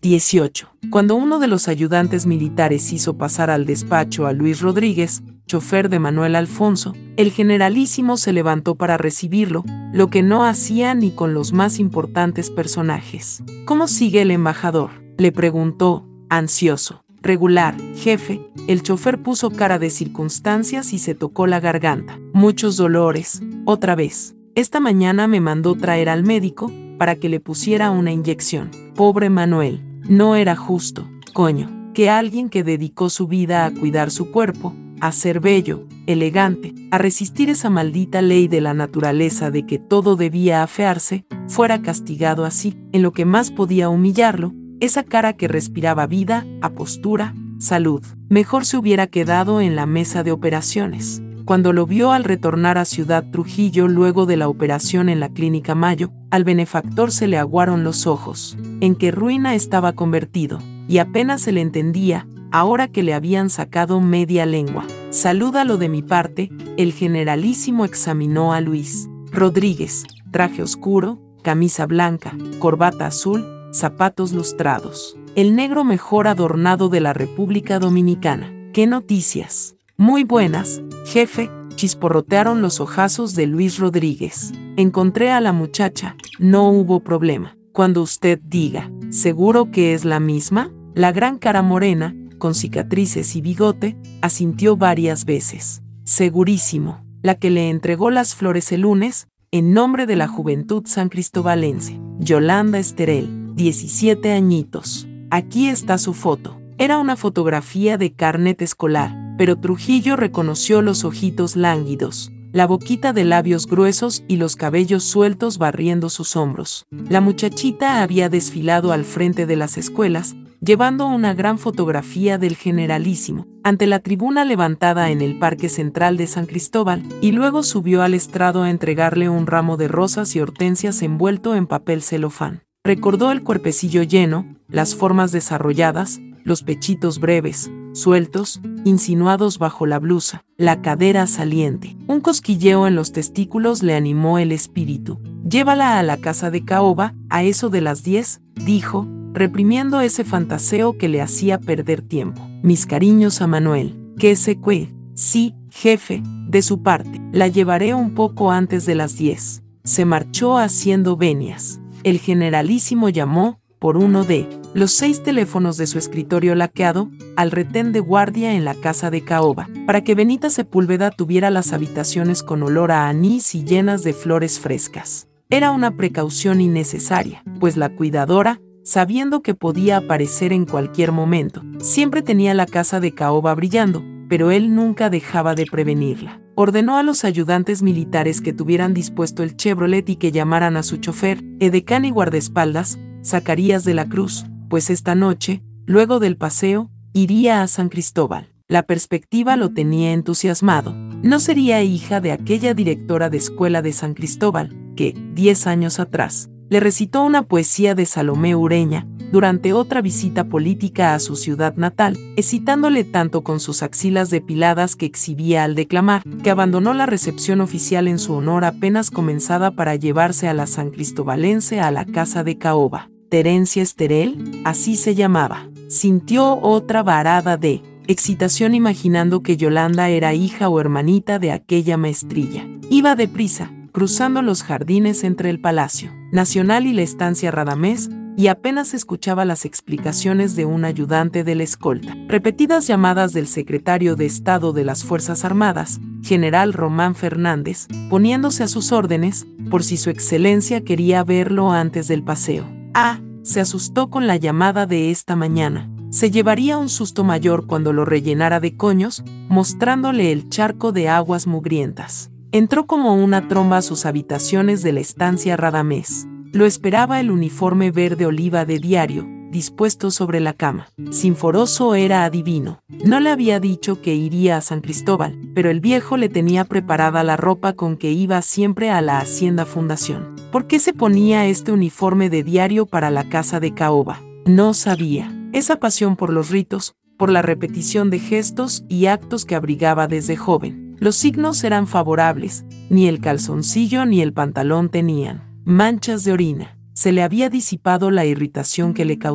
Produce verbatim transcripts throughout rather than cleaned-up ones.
dieciocho. Cuando uno de los ayudantes militares hizo pasar al despacho a Luis Rodríguez, chofer de Manuel Alfonso, el generalísimo se levantó para recibirlo, lo que no hacía ni con los más importantes personajes. ¿Cómo sigue el embajador?, le preguntó, ansioso. Regular, jefe. El chofer puso cara de circunstancias y se tocó la garganta. Muchos dolores. Otra vez. Esta mañana me mandó traer al médico para que le pusiera una inyección. Pobre Manuel. No era justo, coño, que alguien que dedicó su vida a cuidar su cuerpo, a ser bello, elegante, a resistir esa maldita ley de la naturaleza de que todo debía afearse, fuera castigado así. En lo que más podía humillarlo, esa cara que respiraba vida, apostura, salud. Mejor se hubiera quedado en la mesa de operaciones. Cuando lo vio al retornar a Ciudad Trujillo luego de la operación en la Clínica Mayo, al benefactor se le aguaron los ojos. En qué ruina estaba convertido, y apenas se le entendía, ahora que le habían sacado media lengua. Salúdalo de mi parte. El generalísimo examinó a Luis Rodríguez. Traje oscuro, camisa blanca, corbata azul, zapatos lustrados. El negro mejor adornado de la República Dominicana. ¿Qué noticias? Muy buenas, jefe, chisporrotearon los ojazos de Luis Rodríguez. Encontré a la muchacha, no hubo problema. Cuando usted diga, ¿seguro que es la misma? La gran cara morena, con cicatrices y bigote, asintió varias veces. Segurísimo. La que le entregó las flores el lunes, en nombre de la juventud sancristobalense. Yolanda Esterel, diecisiete añitos. Aquí está su foto. Era una fotografía de carnet escolar, pero Trujillo reconoció los ojitos lánguidos, la boquita de labios gruesos y los cabellos sueltos barriendo sus hombros. La muchachita había desfilado al frente de las escuelas, llevando una gran fotografía del generalísimo, ante la tribuna levantada en el Parque Central de San Cristóbal, y luego subió al estrado a entregarle un ramo de rosas y hortensias envuelto en papel celofán. Recordó el cuerpecillo lleno, las formas desarrolladas, los pechitos breves, sueltos, insinuados bajo la blusa, la cadera saliente. Un cosquilleo en los testículos le animó el espíritu. Llévala a la casa de caoba, a eso de las diez, dijo, reprimiendo ese fantaseo que le hacía perder tiempo. Mis cariños a Manuel. ¿Qué se cue? Sí, jefe, de su parte. La llevaré un poco antes de las diez. Se marchó haciendo venias. El generalísimo llamó, por uno de los seis teléfonos de su escritorio laqueado, al retén de guardia en la casa de caoba, para que Benita Sepúlveda tuviera las habitaciones con olor a anís y llenas de flores frescas. Era una precaución innecesaria, pues la cuidadora, sabiendo que podía aparecer en cualquier momento, siempre tenía la casa de caoba brillando, pero él nunca dejaba de prevenirla. Ordenó a los ayudantes militares que tuvieran dispuesto el Chevrolet y que llamaran a su chofer, edecán y guardaespaldas, Zacarías de la Cruz, pues esta noche, luego del paseo, iría a San Cristóbal. La perspectiva lo tenía entusiasmado. No sería hija de aquella directora de escuela de San Cristóbal, que, diez años atrás, le recitó una poesía de Salomé Ureña, durante otra visita política a su ciudad natal, excitándole tanto con sus axilas depiladas que exhibía al declamar, que abandonó la recepción oficial en su honor apenas comenzada para llevarse a la san cristobalense a la casa de caoba. Terencia Esterel, así se llamaba. Sintió otra varada de excitación imaginando que Yolanda era hija o hermanita de aquella maestrilla. Iba deprisa, cruzando los jardines entre el Palacio Nacional y la estancia Radamés, y apenas escuchaba las explicaciones de un ayudante de la escolta. Repetidas llamadas del secretario de Estado de las Fuerzas Armadas, general Román Fernández, poniéndose a sus órdenes, por si su excelencia quería verlo antes del paseo. Ah, se asustó con la llamada de esta mañana. Se llevaría un susto mayor cuando lo rellenara de coños, mostrándole el charco de aguas mugrientas. Entró como una tromba a sus habitaciones de la estancia Radamés. Lo esperaba el uniforme verde oliva de diario, dispuesto sobre la cama. Sinforoso era adivino. No le había dicho que iría a San Cristóbal, pero el viejo le tenía preparada la ropa con que iba siempre a la Hacienda Fundación. ¿Por qué se ponía este uniforme de diario para la casa de caoba? No sabía. Esa pasión por los ritos, por la repetición de gestos y actos que abrigaba desde joven. Los signos eran favorables, ni el calzoncillo ni el pantalón tenían manchas de orina. Se le había disipado la irritación que le causó.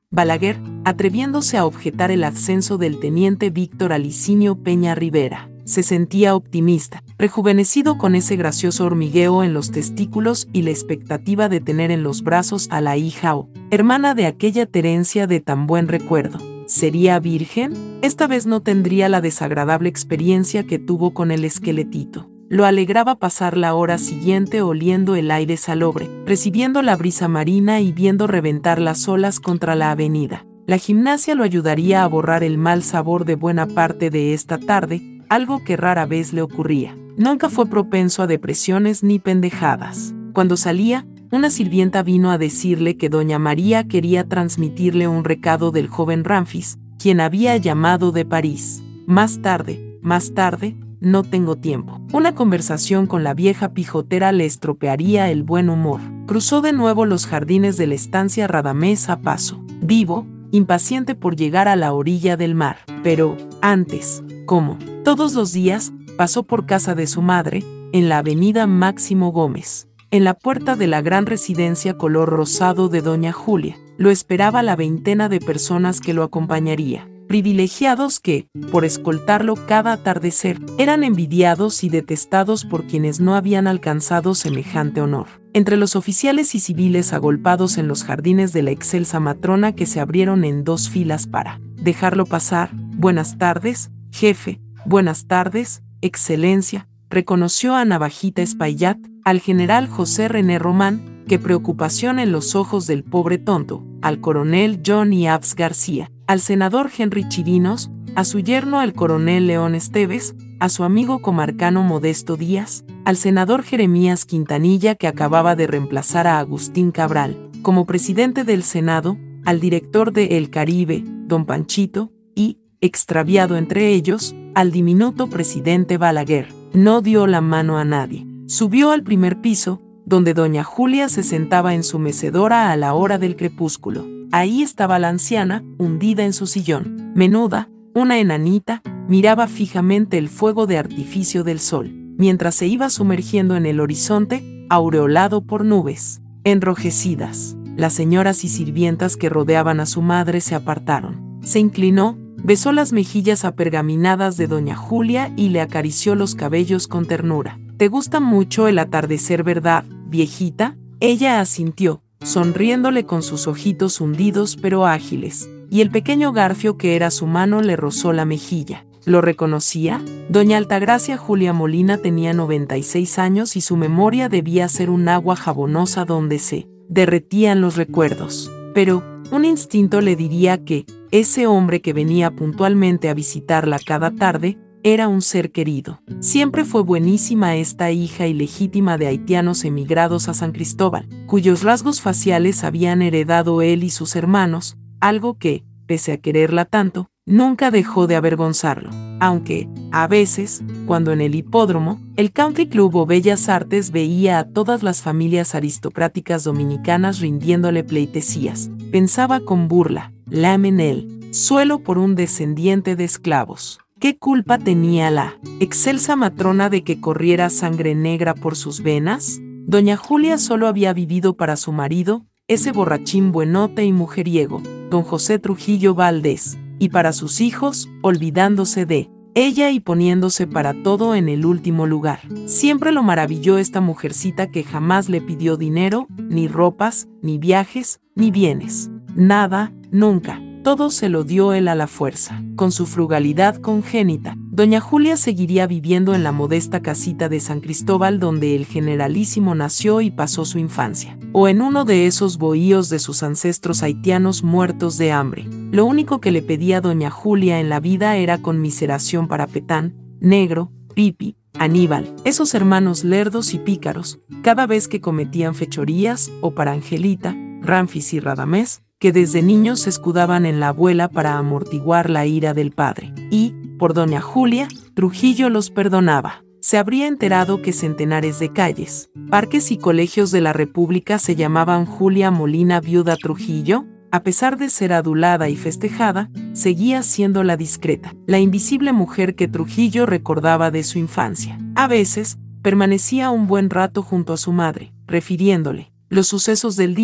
Balaguer, atreviéndose a objetar el ascenso del teniente Víctor Alicinio Peña Rivera. Se sentía optimista, rejuvenecido con ese gracioso hormigueo en los testículos y la expectativa de tener en los brazos a la hija o hermana de aquella Terencia de tan buen recuerdo. ¿Sería virgen? Esta vez no tendría la desagradable experiencia que tuvo con el esqueletito. Lo alegraba pasar la hora siguiente oliendo el aire salobre, recibiendo la brisa marina y viendo reventar las olas contra la avenida. La gimnasia lo ayudaría a borrar el mal sabor de buena parte de esta tarde, algo que rara vez le ocurría. Nunca fue propenso a depresiones ni pendejadas. Cuando salía, una sirvienta vino a decirle que doña María quería transmitirle un recado del joven Ramfis, quien había llamado de París. Más tarde, más tarde, no tengo tiempo. Una conversación con la vieja pijotera le estropearía el buen humor. Cruzó de nuevo los jardines de la estancia Radamés a paso vivo, impaciente por llegar a la orilla del mar. Pero, antes, como todos los días, pasó por casa de su madre, en la avenida Máximo Gómez. En la puerta de la gran residencia color rosado de doña Julia, lo esperaba la veintena de personas que lo acompañaría. Privilegiados que, por escoltarlo cada atardecer, eran envidiados y detestados por quienes no habían alcanzado semejante honor. Entre los oficiales y civiles agolpados en los jardines de la excelsa matrona que se abrieron en dos filas para dejarlo pasar, buenas tardes, jefe, buenas tardes, excelencia, reconoció a Navajita Espaillat, al general José René Román, qué preocupación en los ojos del pobre tonto, al coronel John Ives García, al senador Henry Chirinos, a su yerno el coronel León Esteves, a su amigo comarcano Modesto Díaz, al senador Jeremías Quintanilla que acababa de reemplazar a Agustín Cabral como presidente del Senado, al director de El Caribe, don Panchito, y, extraviado entre ellos, al diminuto presidente Balaguer. No dio la mano a nadie. Subió al primer piso, donde doña Julia se sentaba en su mecedora a la hora del crepúsculo. Ahí estaba la anciana, hundida en su sillón. Menuda, una enanita, miraba fijamente el fuego de artificio del sol, mientras se iba sumergiendo en el horizonte, aureolado por nubes enrojecidas. Las señoras y sirvientas que rodeaban a su madre se apartaron. Se inclinó, besó las mejillas apergaminadas de doña Julia y le acarició los cabellos con ternura. «Te gusta mucho el atardecer, ¿verdad, viejita?» Ella asintió, sonriéndole con sus ojitos hundidos pero ágiles, y el pequeño garfio que era su mano le rozó la mejilla. ¿Lo reconocía? Doña Altagracia Julia Molina tenía noventa y seis años y su memoria debía ser un agua jabonosa donde se derretían los recuerdos. Pero un instinto le diría que ese hombre que venía puntualmente a visitarla cada tarde era un ser querido. Siempre fue buenísima esta hija ilegítima de haitianos emigrados a San Cristóbal, cuyos rasgos faciales habían heredado él y sus hermanos, algo que, pese a quererla tanto, nunca dejó de avergonzarlo. Aunque, a veces, cuando en el hipódromo, el Country Club o Bellas Artes veía a todas las familias aristocráticas dominicanas rindiéndole pleitesías, pensaba con burla, lamen el suelo por un descendiente de esclavos. ¿Qué culpa tenía la excelsa matrona de que corriera sangre negra por sus venas? Doña Julia solo había vivido para su marido, ese borrachín buenote y mujeriego, don José Trujillo Valdés, y para sus hijos, olvidándose de ella y poniéndose para todo en el último lugar. Siempre lo maravilló esta mujercita que jamás le pidió dinero, ni ropas, ni viajes, ni bienes. Nada, nunca. Todo se lo dio él a la fuerza. Con su frugalidad congénita, doña Julia seguiría viviendo en la modesta casita de San Cristóbal donde el generalísimo nació y pasó su infancia, o en uno de esos bohíos de sus ancestros haitianos muertos de hambre. Lo único que le pedía doña Julia en la vida era conmiseración para Petán, Negro, Pipi, Aníbal, esos hermanos lerdos y pícaros, cada vez que cometían fechorías, o para Angelita, Ramfis y Radamés, que desde niños se escudaban en la abuela para amortiguar la ira del padre. Y, por doña Julia, Trujillo los perdonaba. Se habría enterado que centenares de calles, parques y colegios de la República se llamaban Julia Molina Viuda Trujillo. A pesar de ser adulada y festejada, seguía siendo la discreta, la invisible mujer que Trujillo recordaba de su infancia. A veces, permanecía un buen rato junto a su madre, refiriéndole los sucesos del día,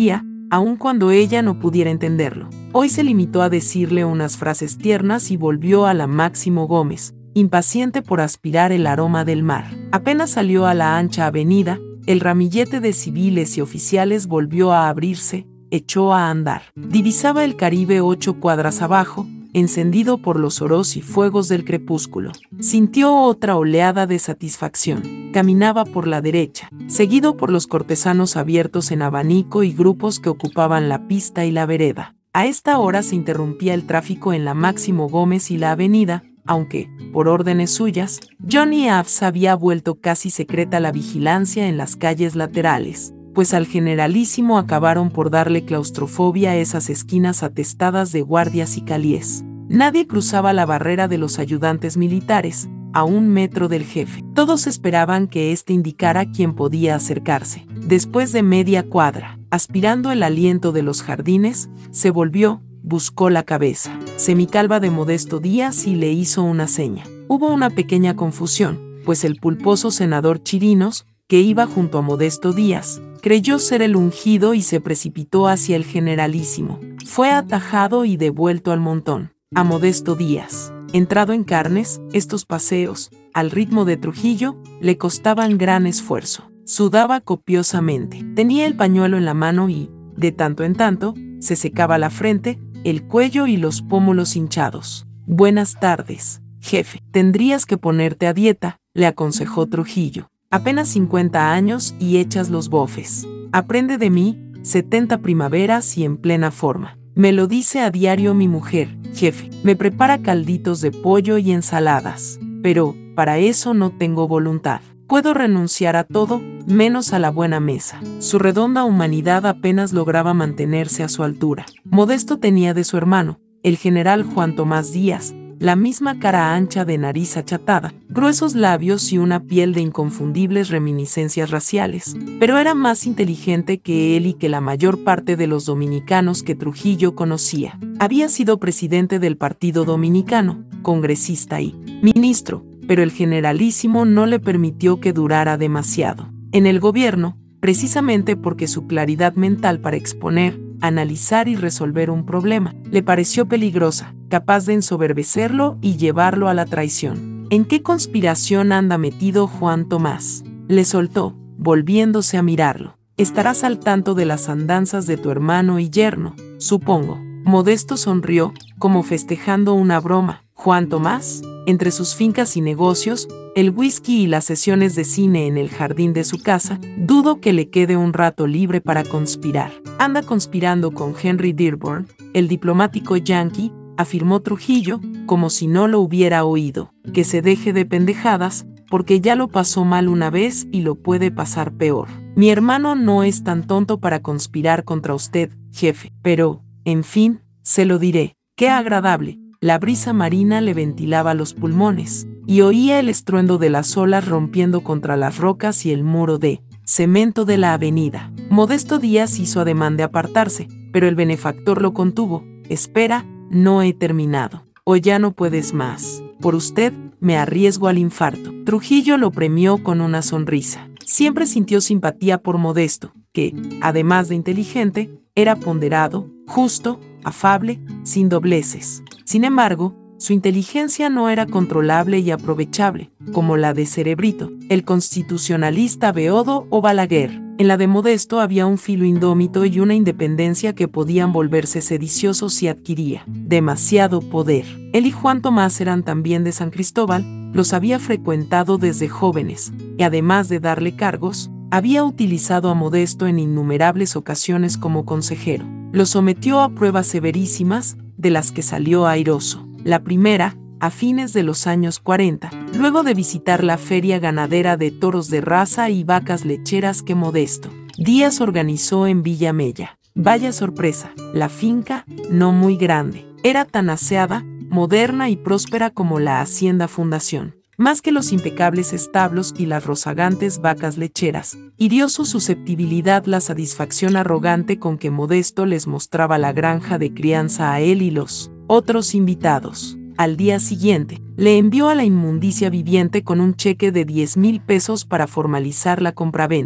aun cuando ella no pudiera entenderlo. Hoy se limitó a decirle unas frases tiernas y volvió a la Máximo Gómez, impaciente por aspirar el aroma del mar. Apenas salió a la ancha avenida, el ramillete de civiles y oficiales volvió a abrirse, echó a andar. Divisaba el Caribe ocho cuadras abajo, encendido por los oros y fuegos del crepúsculo. Sintió otra oleada de satisfacción. Caminaba por la derecha, seguido por los cortesanos abiertos en abanico y grupos que ocupaban la pista y la vereda. A esta hora se interrumpía el tráfico en la Máximo Gómez y la avenida, aunque, por órdenes suyas, Johnny Abs había vuelto casi secreta la vigilancia en las calles laterales, pues al generalísimo acabaron por darle claustrofobia a esas esquinas atestadas de guardias y calíes. Nadie cruzaba la barrera de los ayudantes militares, a un metro del jefe. Todos esperaban que éste indicara quién podía acercarse. Después de media cuadra, aspirando el aliento de los jardines, se volvió, buscó la cabeza semicalva de Modesto Díaz y le hizo una seña. Hubo una pequeña confusión, pues el pulposo senador Chirinos, que iba junto a Modesto Díaz, creyó ser el ungido y se precipitó hacia el generalísimo. Fue atajado y devuelto al montón. A Modesto Díaz, entrado en carnes, estos paseos, al ritmo de Trujillo, le costaban gran esfuerzo. Sudaba copiosamente. Tenía el pañuelo en la mano y, de tanto en tanto, se secaba la frente, el cuello y los pómulos hinchados. Buenas tardes, jefe. Tendrías que ponerte a dieta, le aconsejó Trujillo. Apenas cincuenta años y echas los bofes. Aprende de mí, setenta primaveras y en plena forma. Me lo dice a diario mi mujer, jefe. Me prepara calditos de pollo y ensaladas. Pero, para eso no tengo voluntad. Puedo renunciar a todo, menos a la buena mesa. Su redonda humanidad apenas lograba mantenerse a su altura. Modesto tenía de su hermano, el general Juan Tomás Díaz, la misma cara ancha de nariz achatada, gruesos labios y una piel de inconfundibles reminiscencias raciales, pero era más inteligente que él y que la mayor parte de los dominicanos que Trujillo conocía. Había sido presidente del Partido Dominicano, congresista y ministro, pero el generalísimo no le permitió que durara demasiado en el gobierno, precisamente porque su claridad mental para exponer, analizar y resolver un problema le pareció peligrosa, capaz de ensoberbecerlo y llevarlo a la traición. ¿En qué conspiración anda metido Juan Tomás?, le soltó, volviéndose a mirarlo. Estarás al tanto de las andanzas de tu hermano y yerno, supongo. Modesto sonrió, como festejando una broma. Juan Tomás, entre sus fincas y negocios, el whisky y las sesiones de cine en el jardín de su casa, dudo que le quede un rato libre para conspirar. Anda conspirando con Henry Dearborn, el diplomático yanqui, afirmó Trujillo, como si no lo hubiera oído. Que se deje de pendejadas, porque ya lo pasó mal una vez y lo puede pasar peor. Mi hermano no es tan tonto para conspirar contra usted, jefe, pero, en fin, se lo diré. Qué agradable. La brisa marina le ventilaba los pulmones, y oía el estruendo de las olas rompiendo contra las rocas y el muro de cemento de la avenida. Modesto Díaz hizo ademán de apartarse, pero el benefactor lo contuvo. Espera, no he terminado. O ya no puedes más. Por usted, me arriesgo al infarto. Trujillo lo premió con una sonrisa. Siempre sintió simpatía por Modesto, que, además de inteligente, era ponderado, justo, afable, sin dobleces. Sin embargo, su inteligencia no era controlable y aprovechable, como la de Cerebrito, el constitucionalista Beodo o Balaguer. En la de Modesto había un filo indómito y una independencia que podían volverse sediciosos si adquiría demasiado poder. Él y Juan Tomás eran también de San Cristóbal, los había frecuentado desde jóvenes, y además de darle cargos, había utilizado a Modesto en innumerables ocasiones como consejero. Lo sometió a pruebas severísimas, de las que salió airoso. La primera, a fines de los años cuarenta, luego de visitar la feria ganadera de toros de raza y vacas lecheras que Modesto Díaz organizó en Villa Mella. Vaya sorpresa, la finca, no muy grande, era tan aseada, moderna y próspera como la Hacienda Fundación. Más que los impecables establos y las rozagantes vacas lecheras, hirió su susceptibilidad la satisfacción arrogante con que Modesto les mostraba la granja de crianza a él y los otros invitados. Al día siguiente, le envió a la inmundicia viviente con un cheque de diez mil pesos para formalizar la compraventa.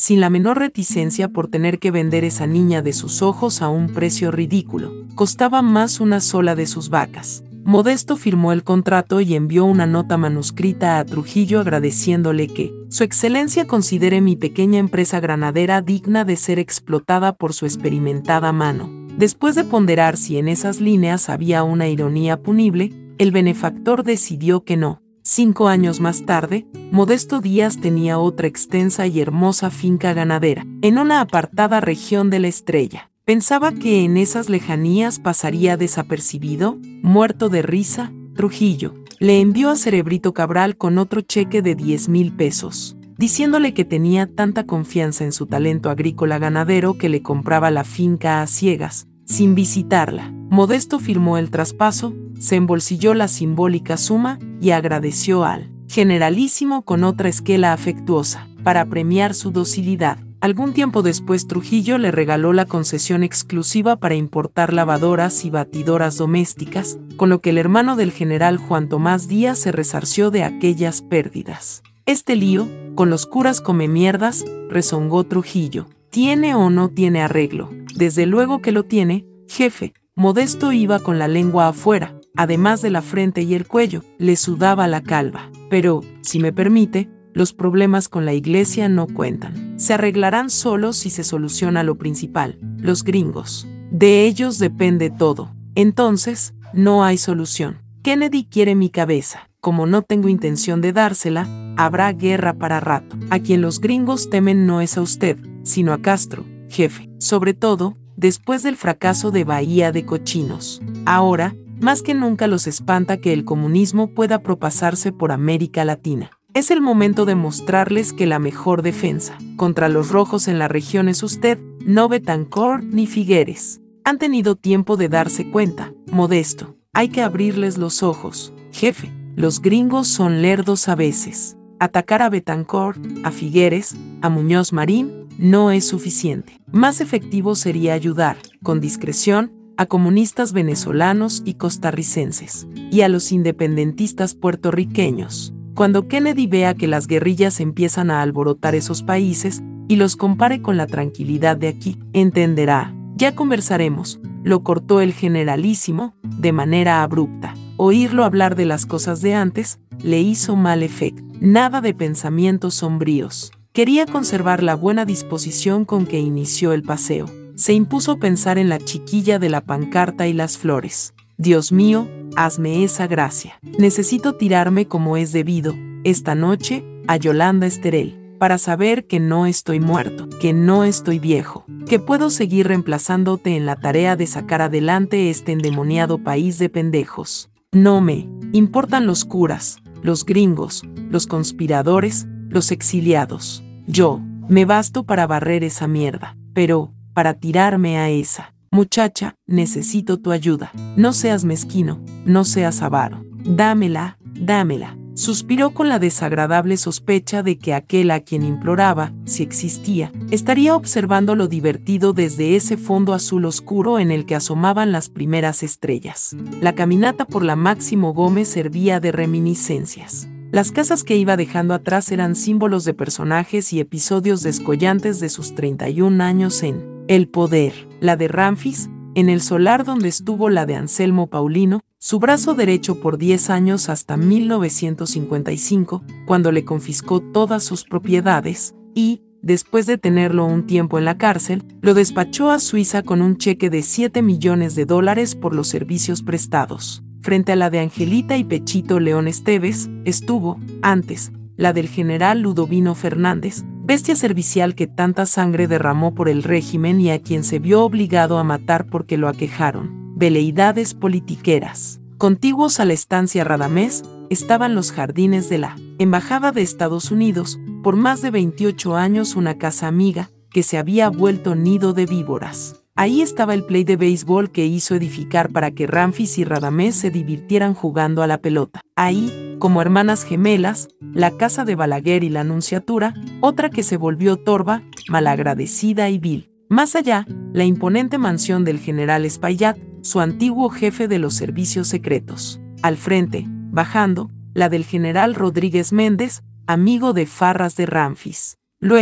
sin la menor reticencia por tener que vender esa niña de sus ojos a un precio ridículo. Costaba más una sola de sus vacas. Modesto firmó el contrato y envió una nota manuscrita a Trujillo agradeciéndole que Su Excelencia considere mi pequeña empresa granadera digna de ser explotada por su experimentada mano. Después de ponderar si en esas líneas había una ironía punible, el benefactor decidió que no. Cinco años más tarde, Modesto Díaz tenía otra extensa y hermosa finca ganadera, en una apartada región de la Estrella. Pensaba que en esas lejanías pasaría desapercibido. Muerto de risa, Trujillo le envió a Cerebrito Cabral con otro cheque de diez mil pesos, diciéndole que tenía tanta confianza en su talento agrícola ganadero que le compraba la finca a ciegas, sin visitarla. Modesto firmó el traspaso, se embolsilló la simbólica suma y agradeció al generalísimo con otra esquela afectuosa, para premiar su docilidad. Algún tiempo después Trujillo le regaló la concesión exclusiva para importar lavadoras y batidoras domésticas, con lo que el hermano del general Juan Tomás Díaz se resarció de aquellas pérdidas. Este lío, con los curas come mierdas, rezongó Trujillo. ¿Tiene o no tiene arreglo? Desde luego que lo tiene, jefe. Modesto iba con la lengua afuera, además de la frente y el cuello, le sudaba la calva. Pero, si me permite, los problemas con la iglesia no cuentan. Se arreglarán solos si se soluciona lo principal, los gringos. De ellos depende todo. Entonces, no hay solución. Kennedy quiere mi cabeza. Como no tengo intención de dársela, habrá guerra para rato. A quien los gringos temen no es a usted, sino a Castro, jefe. Sobre todo, después del fracaso de Bahía de Cochinos. Ahora, más que nunca los espanta que el comunismo pueda propasarse por América Latina. Es el momento de mostrarles que la mejor defensa contra los rojos en la región es usted, no Betancourt ni Figueres. Han tenido tiempo de darse cuenta, Modesto. Hay que abrirles los ojos, jefe. Los gringos son lerdos a veces. Atacar a Betancourt, a Figueres, a Muñoz Marín, no es suficiente. Más efectivo sería ayudar, con discreción, a comunistas venezolanos y costarricenses, y a los independentistas puertorriqueños. Cuando Kennedy vea que las guerrillas empiezan a alborotar esos países y los compare con la tranquilidad de aquí, entenderá. Ya conversaremos, lo cortó el generalísimo, de manera abrupta. Oírlo hablar de las cosas de antes le hizo mal efecto. Nada de pensamientos sombríos. Quería conservar la buena disposición con que inició el paseo. Se impuso pensar en la chiquilla de la pancarta y las flores. Dios mío, hazme esa gracia. Necesito tirarme como es debido, esta noche, a Yolanda Esterel, para saber que no estoy muerto, que no estoy viejo, que puedo seguir reemplazándote en la tarea de sacar adelante este endemoniado país de pendejos. No me importan los curas, los gringos, los conspiradores, los exiliados. Yo me basto para barrer esa mierda, pero, para tirarme a esa muchacha, necesito tu ayuda. No seas mezquino, no seas avaro. Dámela, dámela. Suspiró con la desagradable sospecha de que aquel a quien imploraba, si existía, estaría observando lo divertido desde ese fondo azul oscuro en el que asomaban las primeras estrellas. La caminata por la Máximo Gómez servía de reminiscencias. Las casas que iba dejando atrás eran símbolos de personajes y episodios descollantes de sus treinta y un años en el poder. La de Ramfis, en el solar donde estuvo la de Anselmo Paulino, su brazo derecho por diez años hasta mil novecientos cincuenta y cinco, cuando le confiscó todas sus propiedades, y, después de tenerlo un tiempo en la cárcel, lo despachó a Suiza con un cheque de siete millones de dólares por los servicios prestados. Frente a la de Angelita y Pechito León Esteves, estuvo, antes, la del general Ludovino Fernández, bestia servicial que tanta sangre derramó por el régimen y a quien se vio obligado a matar porque lo aquejaron veleidades politiqueras. Contiguos a la estancia Radamés, estaban los jardines de la Embajada de Estados Unidos, por más de veintiocho años una casa amiga, que se había vuelto nido de víboras. Ahí estaba el play de béisbol que hizo edificar para que Ramfis y Radamés se divirtieran jugando a la pelota. Ahí, como hermanas gemelas, la casa de Balaguer y la Nunciatura, otra que se volvió torva, malagradecida y vil. Más allá, la imponente mansión del general Espaillat, su antiguo jefe de los servicios secretos. Al frente, bajando, la del general Rodríguez Méndez, amigo de farras de Ramfis. Luego,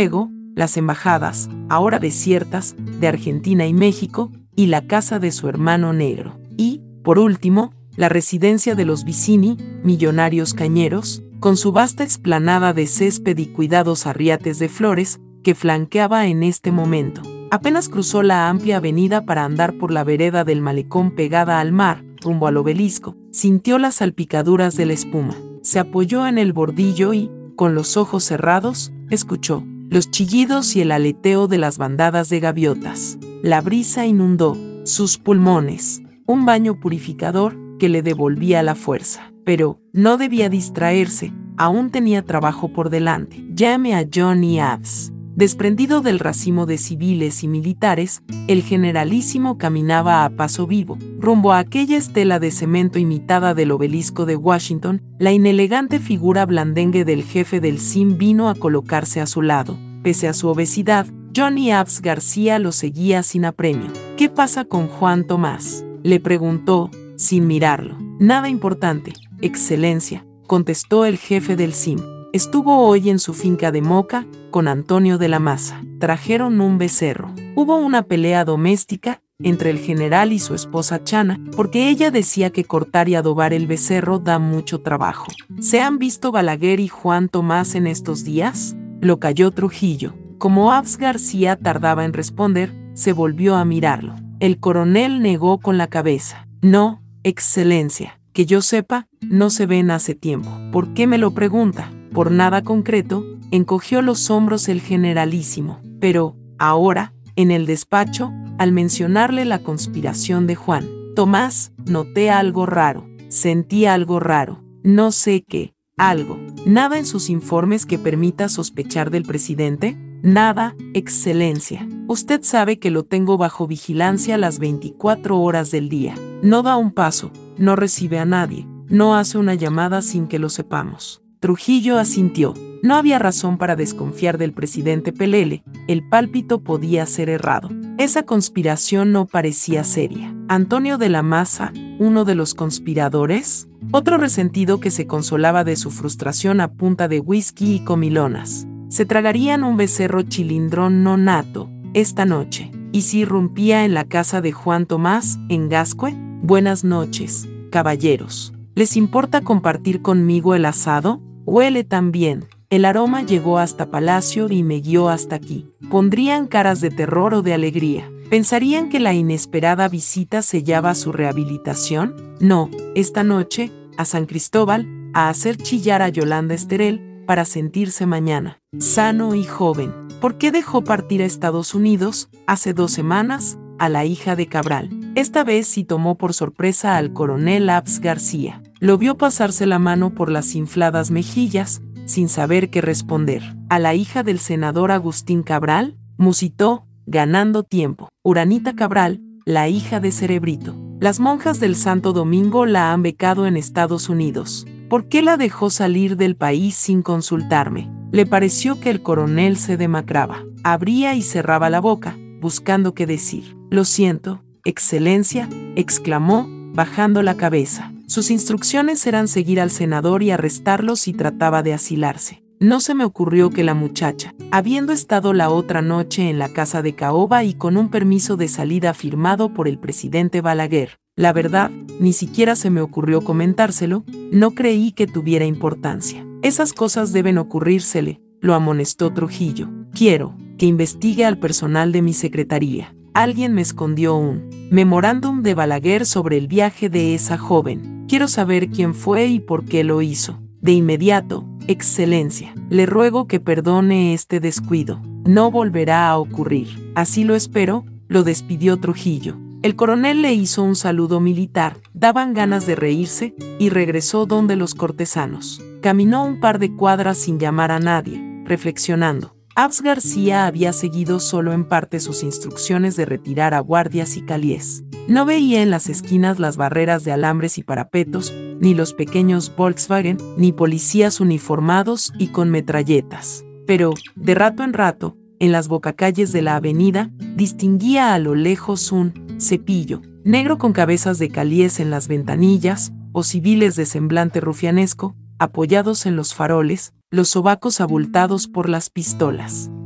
las embajadas, ahora desiertas, de Argentina y México, y la casa de su hermano negro. Y, por último, la residencia de los Vicini, millonarios cañeros, con su vasta explanada de césped y cuidados arriates de flores, que flanqueaba en este momento. Apenas cruzó la amplia avenida para andar por la vereda del malecón pegada al mar, rumbo al obelisco, sintió las salpicaduras de la espuma, se apoyó en el bordillo y, con los ojos cerrados, escuchó los chillidos y el aleteo de las bandadas de gaviotas. La brisa inundó sus pulmones, un baño purificador que le devolvía la fuerza. Pero no debía distraerse, aún tenía trabajo por delante. Llame a Johnny Abs. Desprendido del racimo de civiles y militares, el generalísimo caminaba a paso vivo, rumbo a aquella estela de cemento imitada del obelisco de Washington. La inelegante figura blandengue del jefe del C I M vino a colocarse a su lado. Pese a su obesidad, Johnny Abs García lo seguía sin apremio. ¿Qué pasa con Juan Tomás?, le preguntó, sin mirarlo. Nada importante, Excelencia, contestó el jefe del C I M. Estuvo hoy en su finca de Moca, con Antonio de la Maza. Trajeron un becerro. Hubo una pelea doméstica entre el general y su esposa Chana, porque ella decía que cortar y adobar el becerro da mucho trabajo. ¿Se han visto Balaguer y Juan Tomás en estos días?, lo calló Trujillo. Como Abs García tardaba en responder, se volvió a mirarlo. El coronel negó con la cabeza. No, Excelencia, que yo sepa, no se ven hace tiempo. ¿Por qué me lo pregunta? Por nada concreto, encogió los hombros el generalísimo. Pero, ahora, en el despacho, al mencionarle la conspiración de Juan Tomás, noté algo raro. Sentí algo raro. No sé qué. Algo. ¿Nada en sus informes que permita sospechar del presidente? Nada, Excelencia. Usted sabe que lo tengo bajo vigilancia las veinticuatro horas del día. No da un paso, no recibe a nadie, no hace una llamada sin que lo sepamos. Trujillo asintió. No había razón para desconfiar del presidente Pelele, el pálpito podía ser errado. Esa conspiración no parecía seria. Antonio de la Maza, uno de los conspiradores, otro resentido que se consolaba de su frustración a punta de whisky y comilonas. Se tragarían un becerro chilindrón no nato esta noche. ¿Y si irrumpía en la casa de Juan Tomás, en Gascue? Buenas noches, caballeros. ¿Les importa compartir conmigo el asado? Huele tan bien. El aroma llegó hasta Palacio y me guió hasta aquí. ¿Pondrían caras de terror o de alegría? ¿Pensarían que la inesperada visita sellaba su rehabilitación? No, esta noche, a San Cristóbal, a hacer chillar a Yolanda Esterel, para sentirse mañana sano y joven. ¿Por qué dejó partir a Estados Unidos, hace dos semanas, a la hija de Cabral? Esta vez sí tomó por sorpresa al coronel Abs García. Lo vio pasarse la mano por las infladas mejillas, sin saber qué responder. ¿A la hija del senador Agustín Cabral?, musitó, ganando tiempo. Uranita Cabral, la hija de Cerebrito. Las monjas del Santo Domingo la han becado en Estados Unidos. ¿Por qué la dejó salir del país sin consultarme? Le pareció que el coronel se demacraba. Abría y cerraba la boca, buscando qué decir. Lo siento, Excelencia, exclamó, bajando la cabeza. Sus instrucciones eran seguir al senador y arrestarlo si trataba de asilarse. No se me ocurrió que la muchacha, habiendo estado la otra noche en la casa de Caoba y con un permiso de salida firmado por el presidente Balaguer, la verdad, ni siquiera se me ocurrió comentárselo, no creí que tuviera importancia. Esas cosas deben ocurrírsele, lo amonestó Trujillo. Quiero que investigue al personal de mi secretaría. Alguien me escondió un memorándum de Balaguer sobre el viaje de esa joven. Quiero saber quién fue y por qué lo hizo. De inmediato, Excelencia, le ruego que perdone este descuido. No volverá a ocurrir. Así lo espero, lo despidió Trujillo. El coronel le hizo un saludo militar, daban ganas de reírse, y regresó donde los cortesanos. Caminó un par de cuadras sin llamar a nadie, reflexionando. Abs García había seguido solo en parte sus instrucciones de retirar a guardias y caliés. No veía en las esquinas las barreras de alambres y parapetos, ni los pequeños Volkswagen, ni policías uniformados y con metralletas. Pero, de rato en rato, en las bocacalles de la avenida, distinguía a lo lejos un cepillo, negro con cabezas de caliés en las ventanillas, o civiles de semblante rufianesco, apoyados en los faroles, los sobacos abultados por las pistolas.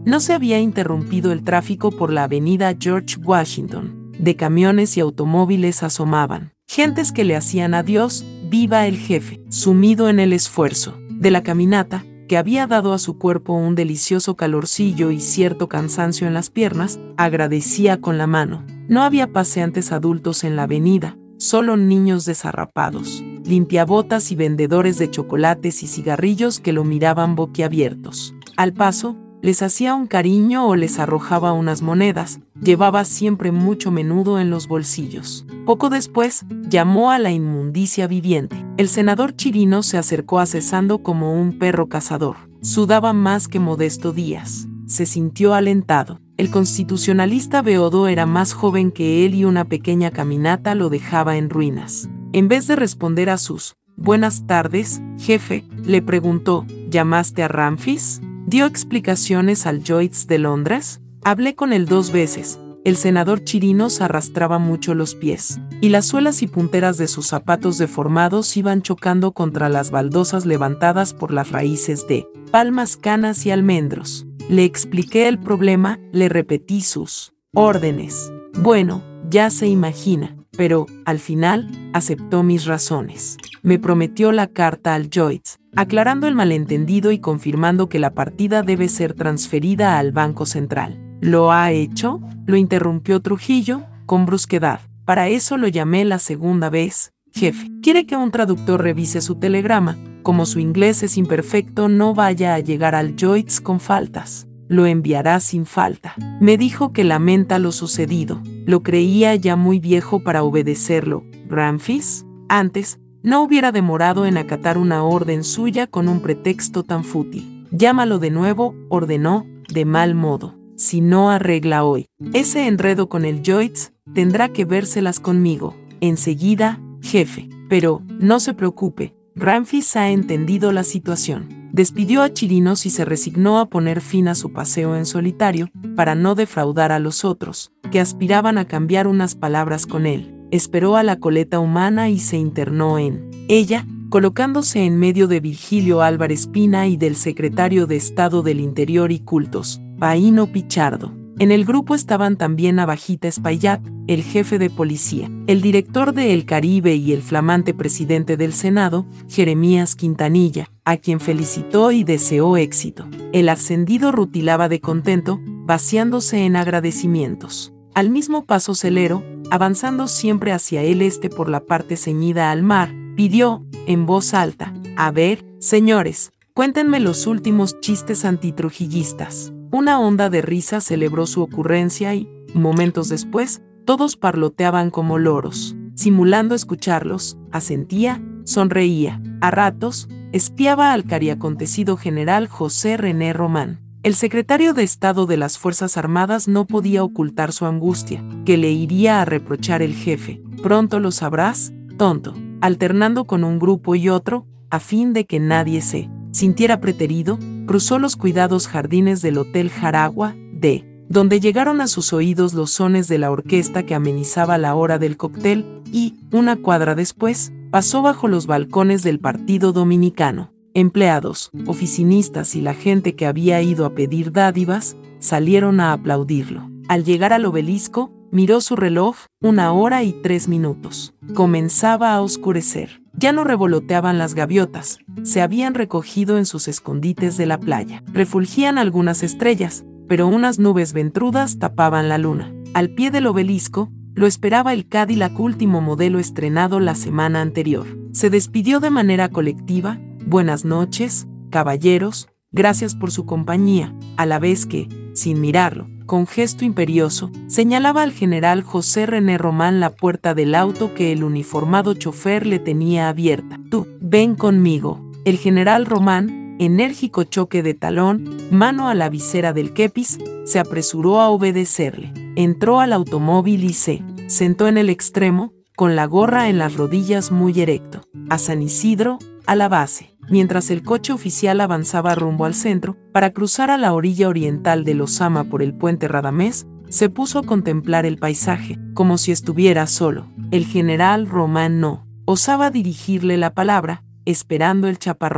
No se había interrumpido el tráfico por la avenida George Washington. De camiones y automóviles asomaban. Gentes que le hacían adiós, viva el jefe, sumido en el esfuerzo de la caminata, que había dado a su cuerpo un delicioso calorcillo y cierto cansancio en las piernas, agradecía con la mano. No había paseantes adultos en la avenida, solo niños desarrapados, limpiabotas y vendedores de chocolates y cigarrillos que lo miraban boquiabiertos. Al paso, les hacía un cariño o les arrojaba unas monedas, llevaba siempre mucho menudo en los bolsillos. Poco después, llamó a la inmundicia viviente. El senador Chirino se acercó acesando como un perro cazador. Sudaba más que Modesto Díaz. Se sintió alentado. El constitucionalista beodo era más joven que él y una pequeña caminata lo dejaba en ruinas. En vez de responder a sus «Buenas tardes, jefe», le preguntó «¿Llamaste a Ramfis?» ¿Dio explicaciones al Lloyds de Londres? Hablé con él dos veces. El senador Chirino arrastraba mucho los pies, y las suelas y punteras de sus zapatos deformados iban chocando contra las baldosas levantadas por las raíces de palmas, canas y almendros. Le expliqué el problema, le repetí sus órdenes. Bueno, ya se imagina, pero, al final, aceptó mis razones. Me prometió la carta al Lloyds, aclarando el malentendido y confirmando que la partida debe ser transferida al Banco Central. ¿Lo ha hecho?, lo interrumpió Trujillo, con brusquedad. Para eso lo llamé la segunda vez, jefe. ¿Quiere que un traductor revise su telegrama? Como su inglés es imperfecto, no vaya a llegar al Lloyds con faltas. Lo enviará sin falta. Me dijo que lamenta lo sucedido. Lo creía ya muy viejo para obedecerlo. ¿Ramfis? Antes, no hubiera demorado en acatar una orden suya con un pretexto tan fútil. Llámalo de nuevo, ordenó, de mal modo. Si no arregla hoy ese enredo con el Lloyds, tendrá que vérselas conmigo. Enseguida, jefe. Pero, no se preocupe, Ramfis ha entendido la situación. Despidió a Chirinos y se resignó a poner fin a su paseo en solitario, para no defraudar a los otros, que aspiraban a cambiar unas palabras con él. Esperó a la coleta humana y se internó en ella, colocándose en medio de Virgilio Álvarez Pina y del secretario de Estado del Interior y Cultos, Paíno Pichardo. En el grupo estaban también Navajita Espaillat, el jefe de policía, el director de El Caribe y el flamante presidente del Senado, Jeremías Quintanilla, a quien felicitó y deseó éxito. El ascendido rutilaba de contento, vaciándose en agradecimientos. Al mismo paso celero, avanzando siempre hacia el este por la parte ceñida al mar, pidió, en voz alta, «A ver, señores, cuéntenme los últimos chistes antitrujillistas». Una onda de risa celebró su ocurrencia y, momentos después, todos parloteaban como loros. Simulando escucharlos, asentía, sonreía. A ratos, espiaba al cariacontecido general José René Román. El secretario de Estado de las Fuerzas Armadas no podía ocultar su angustia, que le iría a reprochar el jefe. «Pronto lo sabrás, tonto», alternando con un grupo y otro, a fin de que nadie se sintiera preterido, cruzó los cuidados jardines del Hotel Jaragua, de donde llegaron a sus oídos los sones de la orquesta que amenizaba la hora del cóctel, y, una cuadra después, pasó bajo los balcones del Partido Dominicano. Empleados, oficinistas y la gente que había ido a pedir dádivas, salieron a aplaudirlo. Al llegar al obelisco, miró su reloj, una hora y tres minutos. Comenzaba a oscurecer. Ya no revoloteaban las gaviotas, se habían recogido en sus escondites de la playa. Refulgían algunas estrellas, pero unas nubes ventrudas tapaban la luna. Al pie del obelisco, lo esperaba el Cadillac último modelo estrenado la semana anterior. Se despidió de manera colectiva: «Buenas noches, caballeros, gracias por su compañía», a la vez que, sin mirarlo, con gesto imperioso, señalaba al general José René Román la puerta del auto que el uniformado chofer le tenía abierta. «Tú, ven conmigo». El general Román, enérgico choque de talón, mano a la visera del kepis, se apresuró a obedecerle. Entró al automóvil y se sentó en el extremo, con la gorra en las rodillas muy erecto. A San Isidro, a la base. Mientras el coche oficial avanzaba rumbo al centro, para cruzar a la orilla oriental de Lozama por el puente Radamés, se puso a contemplar el paisaje, como si estuviera solo. El general Román no osaba dirigirle la palabra, esperando el chaparrón.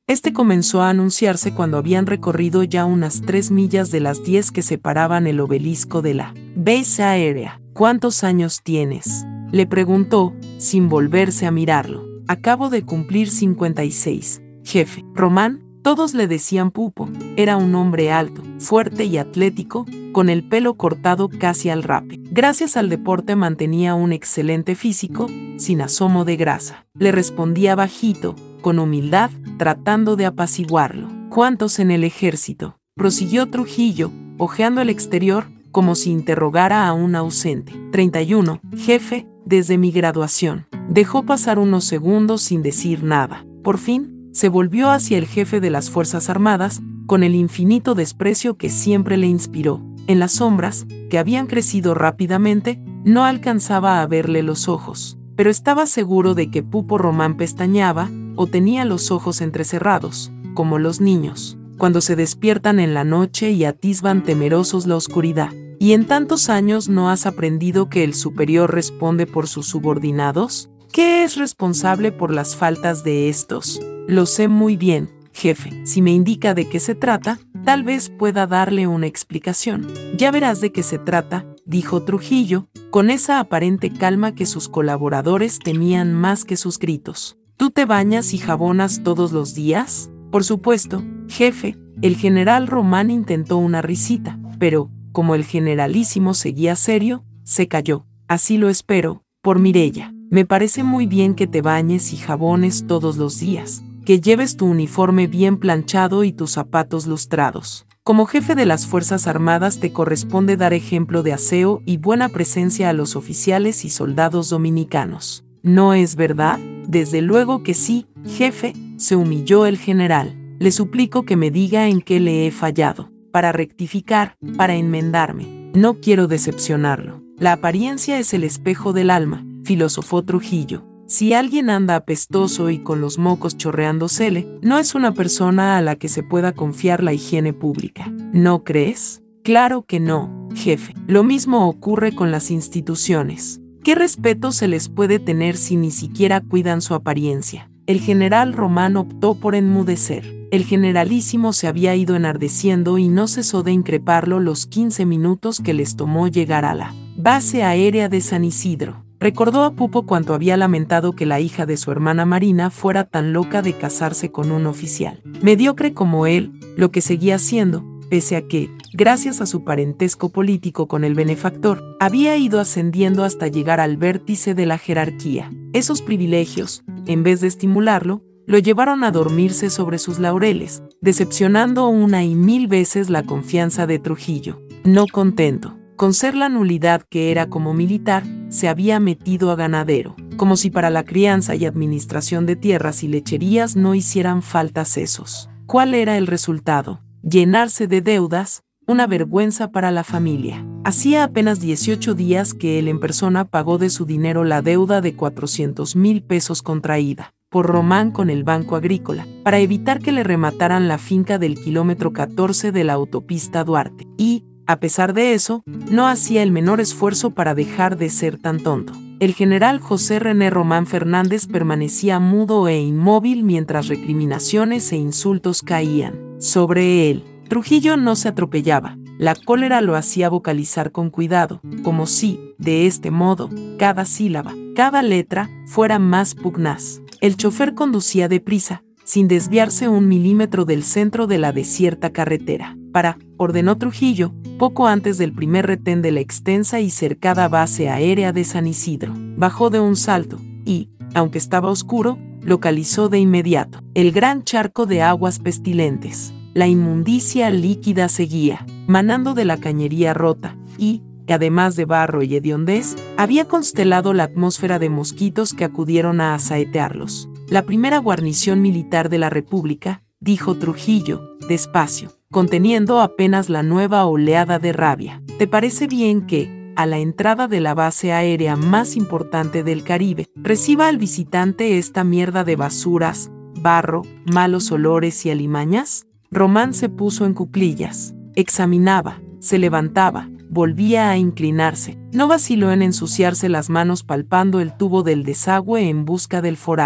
Este comenzó a anunciarse cuando habían recorrido ya unas tres millas de las diez que separaban el obelisco de la base aérea. ¿Cuántos años tienes?, le preguntó, sin volverse a mirarlo. Acabo de cumplir cincuenta y seis, jefe. Román, todos le decían Pupo, era un hombre alto, fuerte y atlético, con el pelo cortado casi al rape. Gracias al deporte mantenía un excelente físico, sin asomo de grasa. Le respondía bajito, con humildad, tratando de apaciguarlo. ¿Cuántos en el ejército?, prosiguió Trujillo, hojeando el exterior, como si interrogara a un ausente. treinta y uno, jefe, desde mi graduación. Dejó pasar unos segundos sin decir nada. Por fin, se volvió hacia el jefe de las Fuerzas Armadas, con el infinito desprecio que siempre le inspiró. En las sombras, que habían crecido rápidamente, no alcanzaba a verle los ojos, pero estaba seguro de que Pupo Román pestañeaba, o tenía los ojos entrecerrados, como los niños, cuando se despiertan en la noche y atisban temerosos la oscuridad. ¿Y en tantos años no has aprendido que el superior responde por sus subordinados? ¿Qué es responsable por las faltas de estos? Lo sé muy bien, jefe. Si me indica de qué se trata, tal vez pueda darle una explicación. Ya verás de qué se trata, dijo Trujillo, con esa aparente calma que sus colaboradores temían más que sus gritos. ¿Tú te bañas y jabonas todos los días? Por supuesto, jefe. El general Román intentó una risita, pero, como el generalísimo seguía serio, se calló. Así lo espero, por Mireya. Me parece muy bien que te bañes y jabones todos los días, que lleves tu uniforme bien planchado y tus zapatos lustrados. Como jefe de las Fuerzas Armadas te corresponde dar ejemplo de aseo y buena presencia a los oficiales y soldados dominicanos. ¿No es verdad? Desde luego que sí, jefe, se humilló el general. Le suplico que me diga en qué le he fallado, para rectificar, para enmendarme. No quiero decepcionarlo. La apariencia es el espejo del alma, filosofó Trujillo. Si alguien anda apestoso y con los mocos chorreándosele, no es una persona a la que se pueda confiar la higiene pública. ¿No crees? Claro que no, jefe. Lo mismo ocurre con las instituciones. ¿Qué respeto se les puede tener si ni siquiera cuidan su apariencia? El general Román optó por enmudecer. El generalísimo se había ido enardeciendo y no cesó de increparlo los quince minutos que les tomó llegar a la base aérea de San Isidro. Recordó a Pupo cuánto había lamentado que la hija de su hermana Marina fuera tan loca de casarse con un oficial mediocre como él, lo que seguía haciendo, pese a que, gracias a su parentesco político con el benefactor, había ido ascendiendo hasta llegar al vértice de la jerarquía. Esos privilegios, en vez de estimularlo, lo llevaron a dormirse sobre sus laureles, decepcionando una y mil veces la confianza de Trujillo. No contento con ser la nulidad que era como militar, se había metido a ganadero, como si para la crianza y administración de tierras y lecherías no hicieran falta sesos. ¿Cuál era el resultado? Llenarse de deudas, una vergüenza para la familia. Hacía apenas dieciocho días que él en persona pagó de su dinero la deuda de cuatrocientos mil pesos contraída por Román con el Banco Agrícola, para evitar que le remataran la finca del kilómetro catorce de la autopista Duarte. Y, a pesar de eso, no hacía el menor esfuerzo para dejar de ser tan tonto. El general José René Román Fernández permanecía mudo e inmóvil mientras recriminaciones e insultos caían sobre él. Trujillo no se atropellaba. La cólera lo hacía vocalizar con cuidado, como si, de este modo, cada sílaba, cada letra, fuera más pugnaz. El chofer conducía deprisa, sin desviarse un milímetro del centro de la desierta carretera. Para, ordenó Trujillo, poco antes del primer retén de la extensa y cercada base aérea de San Isidro. Bajó de un salto y, aunque estaba oscuro, localizó de inmediato el gran charco de aguas pestilentes. La inmundicia líquida seguía, manando de la cañería rota, y, además de barro y hediondez, había constelado la atmósfera de mosquitos que acudieron a asaetearlos. La primera guarnición militar de la República, dijo Trujillo, despacio, conteniendo apenas la nueva oleada de rabia. ¿Te parece bien que, a la entrada de la base aérea más importante del Caribe, reciba al visitante esta mierda de basuras, barro, malos olores y alimañas? Román se puso en cuclillas, examinaba, se levantaba, volvía a inclinarse. No vaciló en ensuciarse las manos palpando el tubo del desagüe en busca del forado.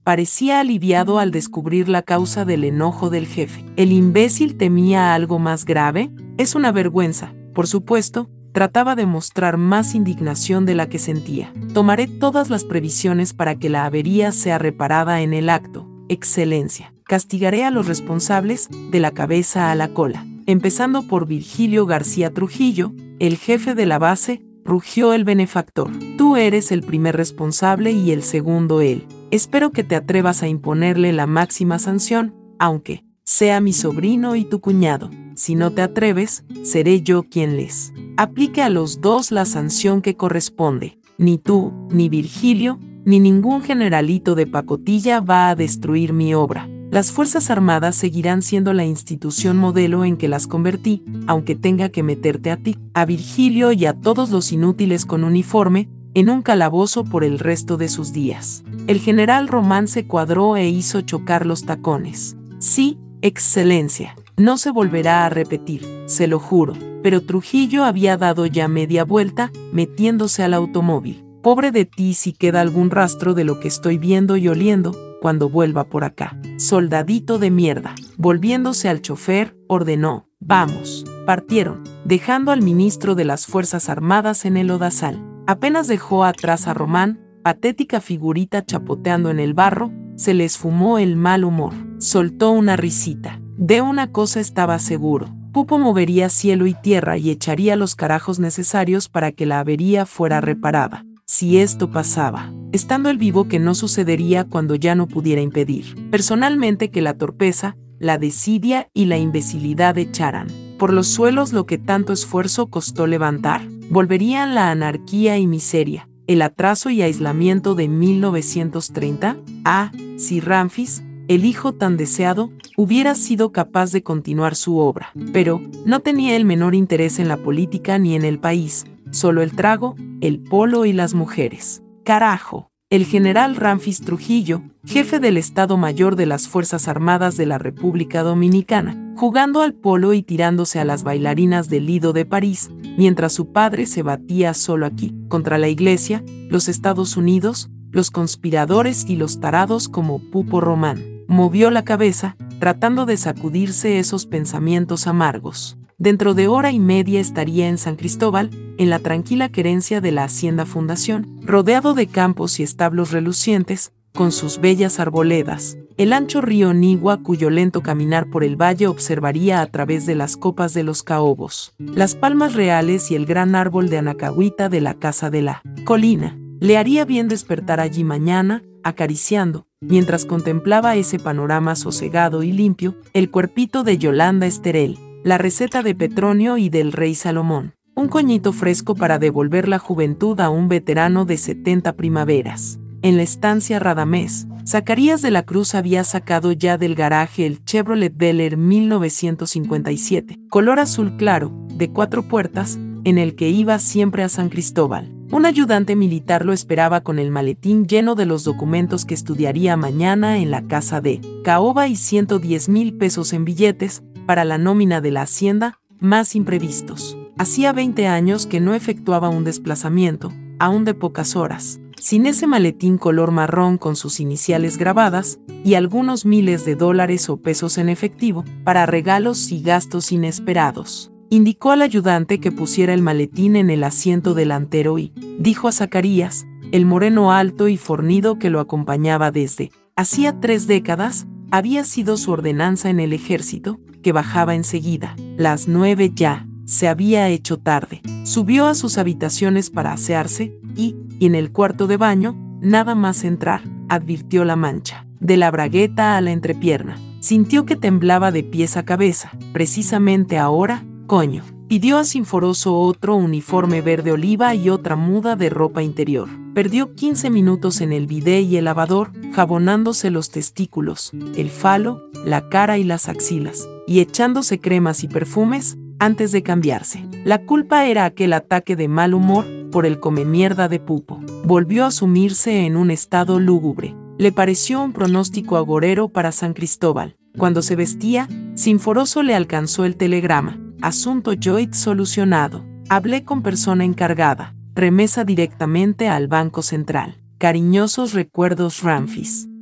Parecía aliviado al descubrir la causa del enojo del jefe. ¿El imbécil temía algo más grave? Es una vergüenza, por supuesto. Trataba de mostrar más indignación de la que sentía. Tomaré todas las previsiones para que la avería sea reparada en el acto, Excelencia. Castigaré a los responsables de la cabeza a la cola. Empezando por Virgilio García Trujillo, el jefe de la base, rugió el benefactor. Tú eres el primer responsable y el segundo él. Espero que te atrevas a imponerle la máxima sanción, aunque sea mi sobrino y tu cuñado. Si no te atreves, seré yo quien les aplique a los dos la sanción que corresponde. Ni tú, ni Virgilio, ni ningún generalito de pacotilla va a destruir mi obra. Las Fuerzas Armadas seguirán siendo la institución modelo en que las convertí, aunque tenga que meterte a ti, a Virgilio y a todos los inútiles con uniforme, en un calabozo por el resto de sus días. El general Román se cuadró e hizo chocar los tacones. Sí, Excelencia. No se volverá a repetir, se lo juro. Pero Trujillo había dado ya media vuelta, metiéndose al automóvil. Pobre de ti si queda algún rastro de lo que estoy viendo y oliendo cuando vuelva por acá. Soldadito de mierda. Volviéndose al chofer, ordenó: vamos. Partieron, dejando al ministro de las Fuerzas Armadas en el lodazal. Apenas dejó atrás a Román, patética figurita chapoteando en el barro, se le esfumó el mal humor. Soltó una risita. De una cosa estaba seguro. Pupo movería cielo y tierra y echaría los carajos necesarios para que la avería fuera reparada. Si esto pasaba, estando él vivo, que no sucedería cuando ya no pudiera impedir. Personalmente, que la torpeza, la desidia y la imbecilidad echaran por los suelos lo que tanto esfuerzo costó levantar. Volverían la anarquía y miseria, el atraso y aislamiento de mil novecientos treinta. Ah, si Ramfis, el hijo tan deseado, hubiera sido capaz de continuar su obra. Pero no tenía el menor interés en la política ni en el país, solo el trago, el polo y las mujeres. Carajo. El general Ramfis Trujillo, jefe del Estado Mayor de las Fuerzas Armadas de la República Dominicana, jugando al polo y tirándose a las bailarinas del Lido de París, mientras su padre se batía solo aquí, contra la Iglesia, los Estados Unidos, los conspiradores y los tarados como Pupo Román. Movió la cabeza, tratando de sacudirse esos pensamientos amargos. Dentro de hora y media estaría en San Cristóbal, en la tranquila querencia de la Hacienda Fundación, rodeado de campos y establos relucientes, con sus bellas arboledas, el ancho río Nigua cuyo lento caminar por el valle observaría a través de las copas de los caobos, las palmas reales y el gran árbol de anacahuita de la casa de la colina. Le haría bien despertar allí mañana, acariciando, mientras contemplaba ese panorama sosegado y limpio, el cuerpito de Yolanda Esterel, la receta de Petronio y del rey Salomón, un coñito fresco para devolver la juventud a un veterano de setenta primaveras. En la estancia Radamés, Zacarías de la Cruz había sacado ya del garaje el Chevrolet Bel Air mil novecientos cincuenta y siete, color azul claro, de cuatro puertas, en el que iba siempre a San Cristóbal. Un ayudante militar lo esperaba con el maletín lleno de los documentos que estudiaría mañana en la casa de caoba y ciento diez mil pesos en billetes para la nómina de la hacienda, más imprevistos. Hacía veinte años que no efectuaba un desplazamiento, aún de pocas horas, sin ese maletín color marrón con sus iniciales grabadas y algunos miles de dólares o pesos en efectivo para regalos y gastos inesperados. Indicó al ayudante que pusiera el maletín en el asiento delantero y dijo a Zacarías, el moreno alto y fornido que lo acompañaba desde hacía tres décadas, había sido su ordenanza en el ejército, que bajaba enseguida. Las nueve ya, se había hecho tarde. Subió a sus habitaciones para asearse y, y en el cuarto de baño, nada más entrar, advirtió la mancha, de la bragueta a la entrepierna. Sintió que temblaba de pies a cabeza, precisamente ahora, coño. Pidió a Sinforoso otro uniforme verde oliva y otra muda de ropa interior. Perdió quince minutos en el bidé y el lavador, jabonándose los testículos, el falo, la cara y las axilas, y echándose cremas y perfumes, antes de cambiarse. La culpa era aquel ataque de mal humor por el comemierda de Pupo. Volvió a sumirse en un estado lúgubre. Le pareció un pronóstico agorero para San Cristóbal. Cuando se vestía, Sinforoso le alcanzó el telegrama. Asunto Joit solucionado. Hablé con persona encargada. Remesa directamente al Banco Central. Cariñosos recuerdos Ramfis.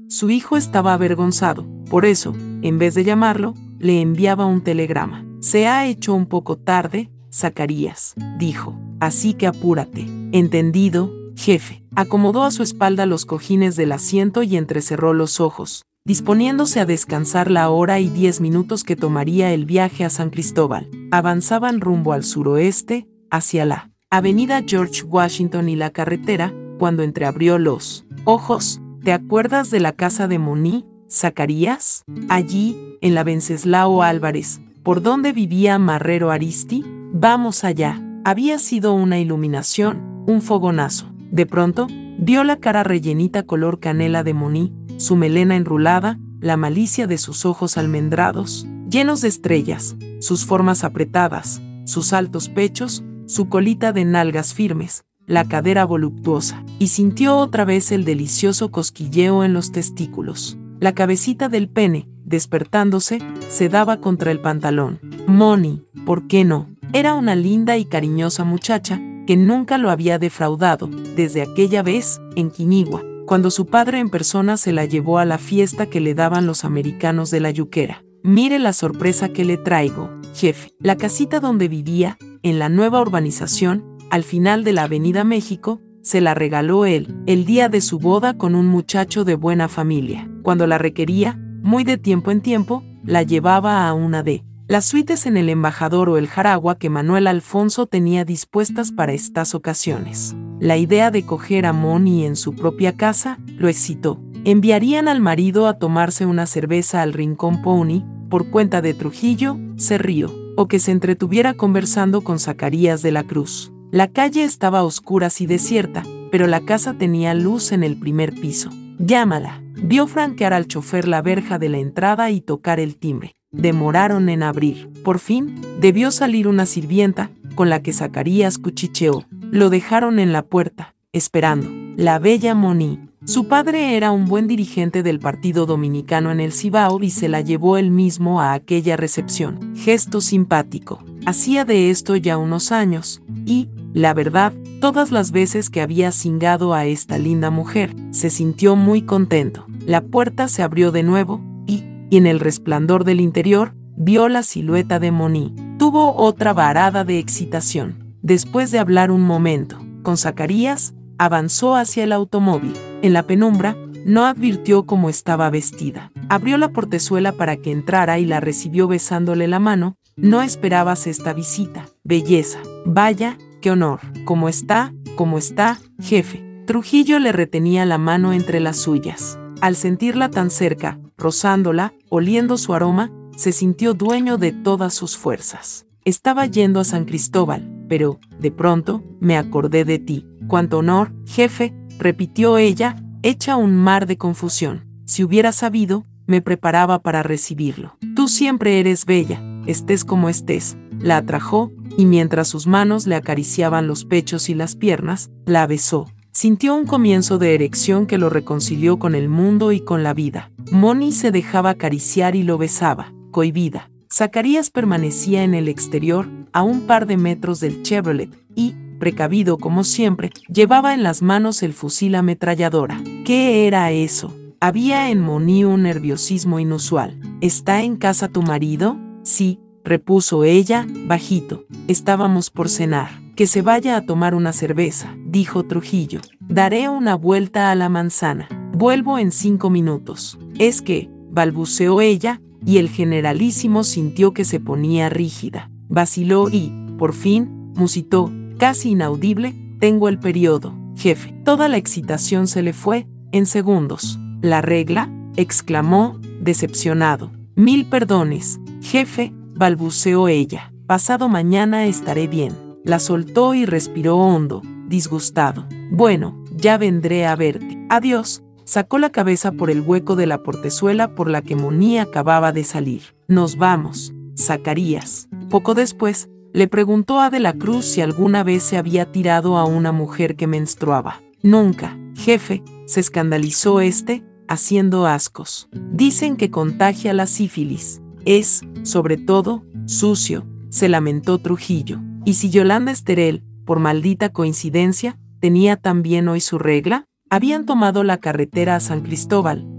Su hijo estaba avergonzado, por eso, en vez de llamarlo, le enviaba un telegrama. Se ha hecho un poco tarde, Zacarías, dijo, así que apúrate. Entendido, jefe. Acomodó a su espalda los cojines del asiento y entrecerró los ojos, disponiéndose a descansar la hora y diez minutos que tomaría el viaje a San Cristóbal. Avanzaban rumbo al suroeste, hacia la avenida George Washington y la carretera, cuando entreabrió los ojos. ¿Te acuerdas de la casa de Moni, Zacarías? Allí, en la Venceslao Álvarez, por donde vivía Marrero Aristi. Vamos allá. Había sido una iluminación, un fogonazo. De pronto, vio la cara rellenita color canela de Moni, su melena enrulada, la malicia de sus ojos almendrados, llenos de estrellas, sus formas apretadas, sus altos pechos, su colita de nalgas firmes, la cadera voluptuosa, y sintió otra vez el delicioso cosquilleo en los testículos. La cabecita del pene, despertándose, se daba contra el pantalón. Moni, ¿por qué no? Era una linda y cariñosa muchacha que nunca lo había defraudado, desde aquella vez, en Quinigua, cuando su padre en persona se la llevó a la fiesta que le daban los americanos de la yuquera. Mire la sorpresa que le traigo, jefe. La casita donde vivía, en la nueva urbanización, al final de la Avenida México, se la regaló él, el día de su boda con un muchacho de buena familia. Cuando la requería, muy de tiempo en tiempo, la llevaba a una de las suites en el Embajador o el Jaragua que Manuel Alfonso tenía dispuestas para estas ocasiones. La idea de coger a Moni en su propia casa lo excitó. Enviarían al marido a tomarse una cerveza al Rincón Pony, por cuenta de Trujillo, se rió, o que se entretuviera conversando con Zacarías de la Cruz. La calle estaba a oscuras y desierta, pero la casa tenía luz en el primer piso. Llámala. Vio franquear al chofer la verja de la entrada y tocar el timbre. Demoraron en abrir. Por fin, debió salir una sirvienta, con la que Zacarías cuchicheó. Lo dejaron en la puerta, esperando. La bella Moni. Su padre era un buen dirigente del Partido Dominicano en el Cibao y se la llevó él mismo a aquella recepción. Gesto simpático. Hacía de esto ya unos años, y, la verdad, todas las veces que había cingado a esta linda mujer, se sintió muy contento. La puerta se abrió de nuevo, y, y en el resplandor del interior, vio la silueta de Moni. Tuvo otra varada de excitación. Después de hablar un momento con Zacarías, avanzó hacia el automóvil. En la penumbra, no advirtió cómo estaba vestida. Abrió la portezuela para que entrara y la recibió besándole la mano. No esperabas esta visita. Belleza. Vaya, qué honor. ¿Cómo está? ¿Cómo está, jefe? Trujillo le retenía la mano entre las suyas. Al sentirla tan cerca, rozándola, oliendo su aroma, se sintió dueño de todas sus fuerzas. Estaba yendo a San Cristóbal, pero, de pronto, me acordé de ti. Cuánto honor, jefe, repitió ella, hecha un mar de confusión. Si hubiera sabido, me preparaba para recibirlo. Tú siempre eres bella, estés como estés. La atrajo, y mientras sus manos le acariciaban los pechos y las piernas, la besó. Sintió un comienzo de erección que lo reconcilió con el mundo y con la vida. Moni se dejaba acariciar y lo besaba, cohibida. Zacarías permanecía en el exterior, a un par de metros del Chevrolet, y, precavido como siempre, llevaba en las manos el fusil ametralladora. ¿Qué era eso? Había en Moni un nerviosismo inusual. ¿Está en casa tu marido? Sí, repuso ella, bajito. Estábamos por cenar. Que se vaya a tomar una cerveza, dijo Trujillo. Daré una vuelta a la manzana. Vuelvo en cinco minutos. Es que, balbuceó ella, y el generalísimo sintió que se ponía rígida. Vaciló y, por fin, musitó, casi inaudible, tengo el periodo, jefe. Toda la excitación se le fue, en segundos. ¿La regla? Exclamó, decepcionado. Mil perdones, jefe, balbuceó ella. Pasado mañana estaré bien. La soltó y respiró hondo, disgustado. Bueno, ya vendré a verte. Adiós. Sacó la cabeza por el hueco de la portezuela por la que Moni acababa de salir. Nos vamos, Zacarías. Poco después, le preguntó a De la Cruz si alguna vez se había tirado a una mujer que menstruaba. Nunca, jefe, se escandalizó este, haciendo ascos. Dicen que contagia la sífilis. Es, sobre todo, sucio, se lamentó Trujillo. ¿Y si Yolanda Esterel, por maldita coincidencia, tenía también hoy su regla? Habían tomado la carretera a San Cristóbal,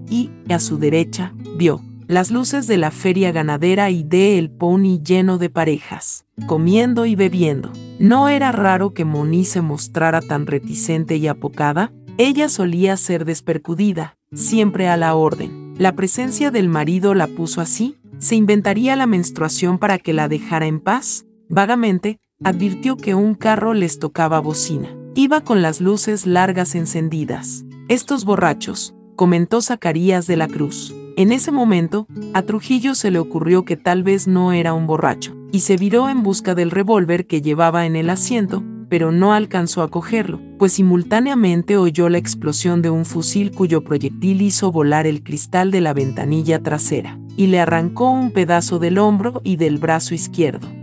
y, a su derecha, vio las luces de la feria ganadera y de El Pony lleno de parejas, comiendo y bebiendo. No era raro que Moni se mostrara tan reticente y apocada. Ella solía ser despercudida, siempre a la orden. La presencia del marido la puso así. ¿Se inventaría la menstruación para que la dejara en paz? Vagamente, advirtió que un carro les tocaba bocina. Iba con las luces largas encendidas. «Estos borrachos», comentó Zacarías de la Cruz. En ese momento, a Trujillo se le ocurrió que tal vez no era un borracho, y se viró en busca del revólver que llevaba en el asiento, pero no alcanzó a cogerlo, pues simultáneamente oyó la explosión de un fusil cuyo proyectil hizo volar el cristal de la ventanilla trasera, y le arrancó un pedazo del hombro y del brazo izquierdo.